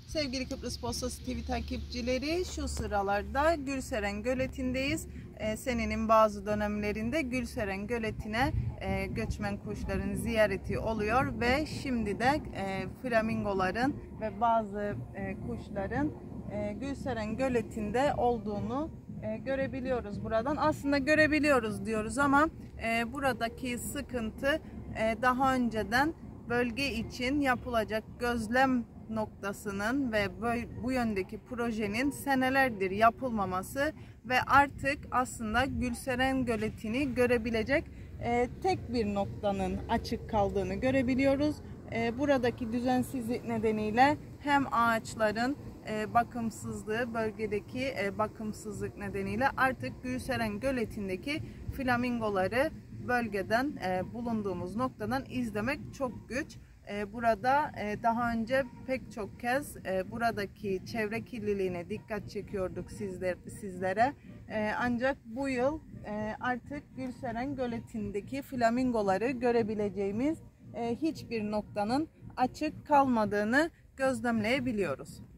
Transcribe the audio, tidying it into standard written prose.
Sevgili Kıbrıs Postası TV takipçileri, şu sıralarda Gülseren Göleti'ndeyiz. Senenin bazı dönemlerinde Gülseren Göleti'ne göçmen kuşların ziyareti oluyor ve şimdi de flamingoların ve bazı kuşların Gülseren Göleti'nde olduğunu görebiliyoruz buradan. Aslında görebiliyoruz diyoruz ama buradaki sıkıntı daha önceden bölge için yapılacak gözlem noktasının ve bu yöndeki projenin senelerdir yapılmaması ve artık aslında Gülseren Göleti'ni görebilecek tek bir noktanın açık kaldığını görebiliyoruz. Buradaki düzensizlik nedeniyle hem ağaçların bakımsızlığı, bölgedeki bakımsızlık nedeniyle artık Gülseren Göleti'ndeki flamingoları bölgeden, bulunduğumuz noktadan izlemek çok güç. Burada daha önce pek çok kez buradaki çevre kirliliğine dikkat çekiyorduk sizlere. Ancak bu yıl artık Gülseren Göleti'ndeki flamingoları görebileceğimiz hiçbir noktanın açık kalmadığını gözlemleyebiliyoruz.